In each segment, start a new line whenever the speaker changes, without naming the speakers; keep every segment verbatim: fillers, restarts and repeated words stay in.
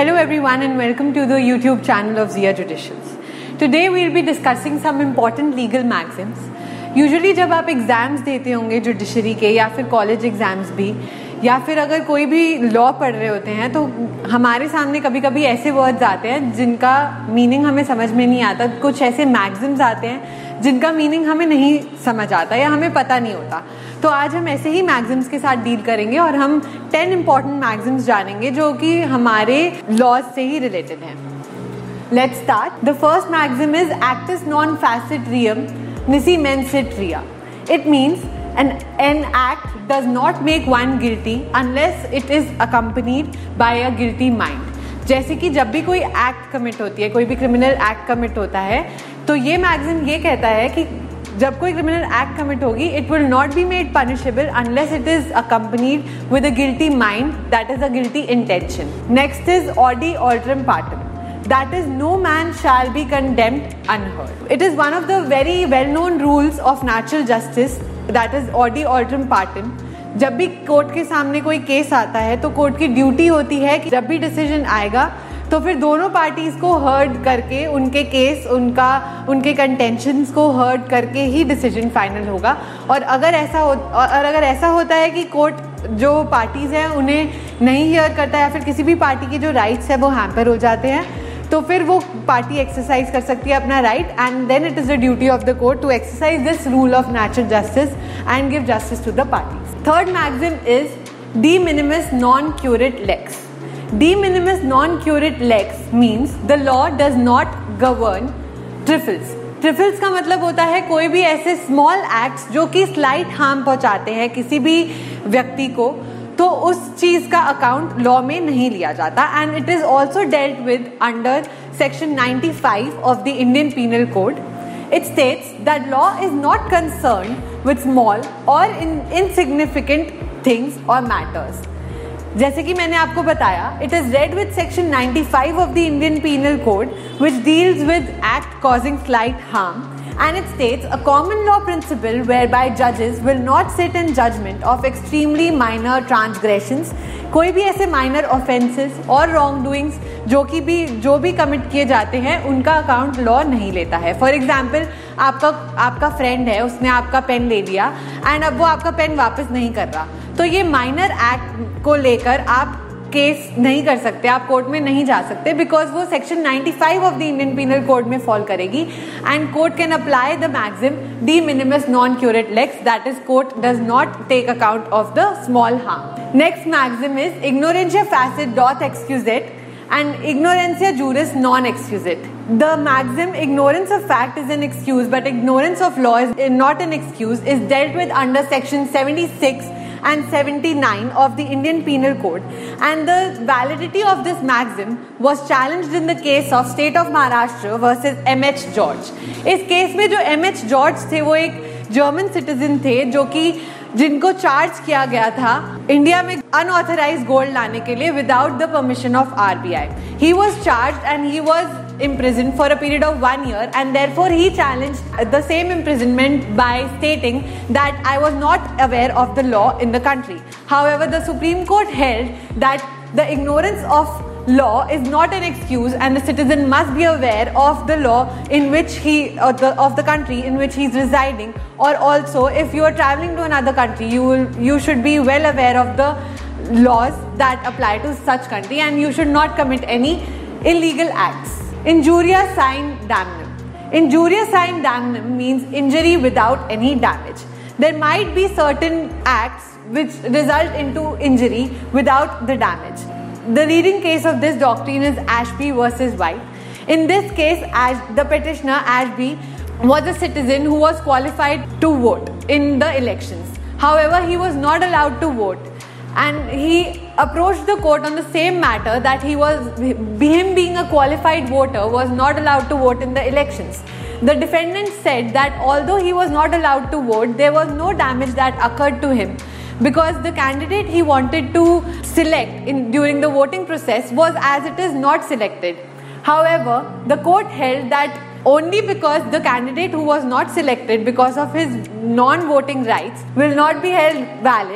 Hello everyone and welcome to the YouTube channel of Zia Judicials. Today we will be discussing some important legal maxims. Usually जब आप exams देते होंगे judiciary के या फिर college exams भी या फिर अगर कोई भी लॉ पढ़ रहे होते हैं तो हमारे सामने कभी कभी ऐसे वर्ड्स आते हैं जिनका मीनिंग हमें समझ में नहीं आता. कुछ ऐसे मैगज़िम्स आते हैं जिनका मीनिंग हमें नहीं समझ आता या हमें पता नहीं होता. तो आज हम ऐसे ही मैगज़िम्स के साथ डील करेंगे और हम टेन इम्पॉर्टेंट मैगज़िम्स जानेंगे जो कि हमारे लॉज से ही रिलेटेड हैं. Let's start. The first maxim is एक्टिस नॉन फैसिट रियम nisi mensit rea. It means an, an act does not make one guilty unless it is accompanied by a guilty mind. जैसे कि जब भी कोई एक्ट कमिट होती है, कोई भी क्रिमिनल एक्ट कमिट होता है, तो ये मैगज़िन ये कहता है कि जब कोई क्रिमिनल एक्ट कमिट होगी, it will not be made punishable unless it is accompanied with a guilty mind, that is a guilty intention. Next is Audi Alteram Partem. That is, no man shall be condemned unheard. It is one of the very well-known rules of natural justice, that is Audi Alteram Partem. जब भी court के सामने कोई case आता है तो court की duty होती है कि जब भी डिसीजन आएगा तो फिर दोनों पार्टीज को हर्ड करके उनके केस उनका उनके कंटेंशंस को हर्ड करके ही डिसीजन फाइनल होगा. और अगर ऐसा हो और अगर ऐसा होता है कि कोर्ट जो पार्टीज हैं उन्हें नहीं हियर करता है या फिर किसी भी पार्टी के जो राइट्स है वो हैम्पर हो जाते हैं तो फिर वो पार्टी एक्सरसाइज कर सकती है अपना right and then it is the duty of the court to exercise this rule of natural justice and give justice to the parties. Third maxim is डी मिनिमिस नॉन क्यूरेट लेक्स. डी मिनिमिस नॉन क्यूरेट लेक्स means the law does not govern trifles. Trifles का मतलब होता है कोई भी ऐसे स्मॉल एक्ट्स जो कि स्लाइट हार्म पहुंचाते हैं किसी भी व्यक्ति को, तो उस चीज का अकाउंट लॉ में नहीं लिया जाता. And it is also dealt with under section ninety five of the Indian penal code. It states that law is not concern with small और इनसिग्निफिकेंट थिंग्स और मैटर्स. जैसे कि मैंने आपको बताया, it is read with section ninety five of the Indian penal code which deals with act causing slight harm. And it states a common law principle whereby judges will not sit in judgment of extremely minor transgressions. कोई भी ऐसे minor offences और wrongdoings जो कि भी जो भी commit किए जाते हैं उनका अकाउंट लॉ नहीं लेता है. फॉर एग्जाम्पल आपका आपका फ्रेंड है, उसने आपका पेन ले लिया एंड अब वो आपका पेन वापस नहीं कर रहा, तो ये माइनर एक्ट को लेकर आप केस नहीं कर सकते, आप कोर्ट में नहीं जा सकते बिकॉज वो section ninety five of the Indian penal code में फॉल करेगी and court can apply the maxim डी मिनिमिस नॉन क्यूरेट लेक्स, that is court does not take account of the small harm. Next maxim is इग्नोरेंशिया फैसिट डॉट एक्सक्यूजेट and ignorantia juris non excusat. The maxim ignorance of fact is an excuse but ignorance of law is not an excuse is dealt with under section seventy-six and seventy-nine of the Indian Penal Code, and the validity of this maxim was challenged in the case of State of Maharashtra versus M H George. इस case में जो M H George थे वो एक German citizen थे जो कि जिनको चार्ज किया गया था इंडिया में अनऑथराइज्ड गोल्ड लाने के लिए without the permission of R B I. He was charged and he was imprisoned for a period of one year and therefore he challenged the same imprisonment by stating that I was not aware of the law in the country. However, the Supreme Court held that the ignorance of law is not an excuse and the citizen must be aware of the law in which he or the of the country in which he is residing, or also if you are traveling to another country you will you should be well aware of the laws that apply to such country and you should not commit any illegal acts. Injuria sine damnum. Injuria sine damnum means injury without any damage. There might be certain acts which result into injury without the damage. The leading case of this doctrine is Ashby versus White. In this case, Ash, the petitioner Ashby was a citizen who was qualified to vote in the elections. However, he was not allowed to vote. And he approached the court on the same matter that he was, him being a qualified voter, was not allowed to vote in the elections. The defendant said that although he was not allowed to vote, there was no damage that occurred to him because the candidate he wanted to select in during the voting process was as it is not selected. However, the court held that only because the candidate who was not selected because of his non-voting rights will not be held valid.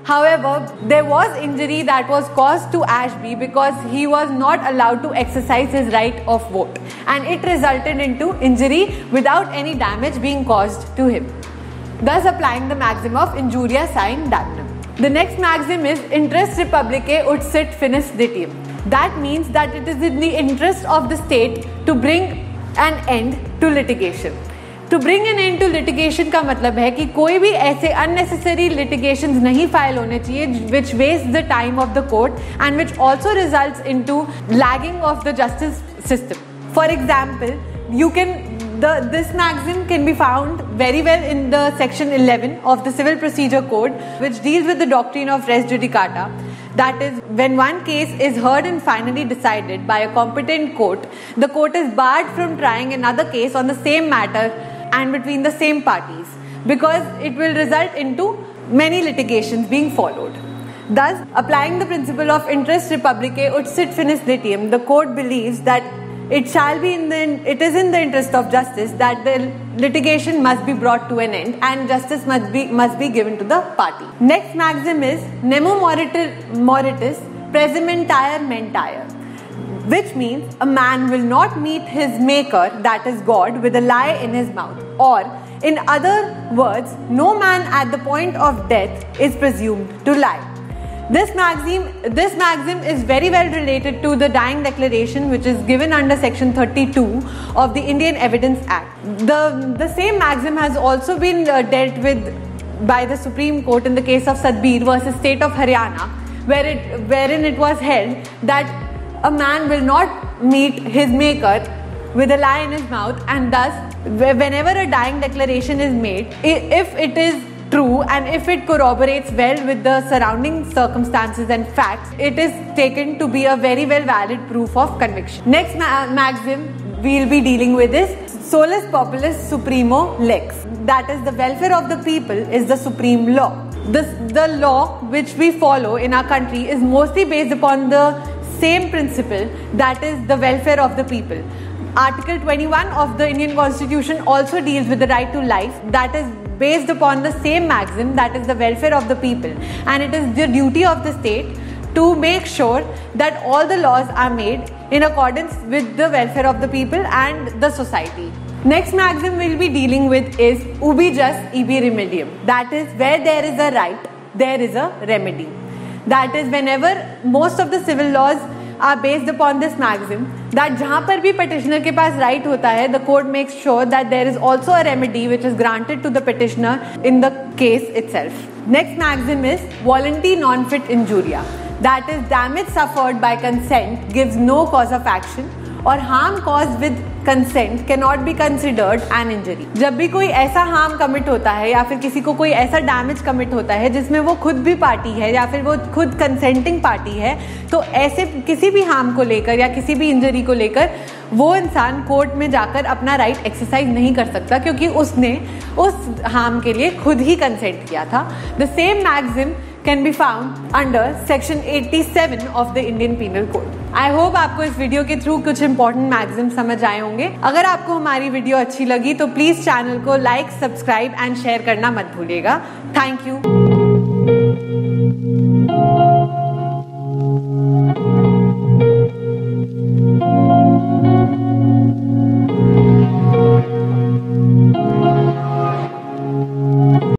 However, there was injury that was caused to Ashby because he was not allowed to exercise his right of vote, and it resulted into injury without any damage being caused to him, thus applying the maxim of injuria sine damnum. The next maxim is interest republicae ut sit finis litium. That means that it is in the interest of the state to bring an end to litigation. To bring an end to litigation का मतलब है कि कोई भी ऐसे unnecessary litigations नहीं file होने चाहिए which waste the time of the court and which also results into lagging of the justice system. For example, you can the this maxim can be found very well in the section eleven of the Civil Procedure Code, which deals with the doctrine of res judicata. That is, when one case is heard and finally decided by a competent court, the court is barred from trying another case on the same matter and between the same parties, because it will result into many litigations being followed. Thus, applying the principle of interest republicae ut sit finis litium, the court believes that it shall be in the it is in the interest of justice that the litigation must be brought to an end and justice must be must be given to the party. Next maxim is nemo moritur moritus praesementire mentire, which means a man will not meet his maker, that is God, with a lie in his mouth, or in other words, no man at the point of death is presumed to lie. This maxim, this maxim is very well related to the dying declaration, which is given under section thirty-two of the Indian Evidence Act. The, the same maxim has also been uh, dealt with by the Supreme Court in the case of Sadbir versus State of Haryana, where it, wherein it was held that a man will not meet his maker with a lie in his mouth, and thus whenever a dying declaration is made, if it is true and if it corroborates well with the surrounding circumstances and facts, it is taken to be a very well valid proof of conviction. Next ma- maxim we will be dealing with is solus populus supremo lex. That is, the welfare of the people is the supreme law. This, the law which we follow in our country is mostly based upon the same principle, that is the welfare of the people. Article twenty-one of the Indian Constitution also deals with the right to life, that is based upon the same maxim, that is the welfare of the people, and it is the duty of the state to make sure that all the laws are made in accordance with the welfare of the people and the society. Next maxim we will be dealing with is ubi jus ibi remedium, that is, where there is a right, there is a remedy. That is, whenever most of the civil laws are based upon this maxim, that जहाँ पर भी petitioner के पास right होता है, the court makes sure that there is also a remedy which is granted to the petitioner in the case itself. Next maxim is volunti non fit injuria, that is, damage suffered by consent gives no cause of action, और harm caused with consent cannot be considered an injury. जब भी कोई ऐसा harm commit होता है या फिर किसी को कोई ऐसा damage commit होता है जिसमें वो खुद भी पार्टी है या फिर वो खुद consenting पार्टी है, तो ऐसे किसी भी harm को लेकर या किसी भी injury को लेकर वो इंसान कोर्ट में जाकर अपना राइट एक्सरसाइज नहीं कर सकता, क्योंकि उसने उस हार्म के लिए खुद ही कंसेंट किया था. The same maxim can be found under section eighty-seven of the Indian penal code. I hope आपको इस वीडियो के थ्रू कुछ इंपॉर्टेंट मैक्सिम समझ आए होंगे. अगर आपको हमारी वीडियो अच्छी लगी तो प्लीज चैनल को लाइक, सब्सक्राइब एंड शेयर करना मत भूलिएगा. Thank you.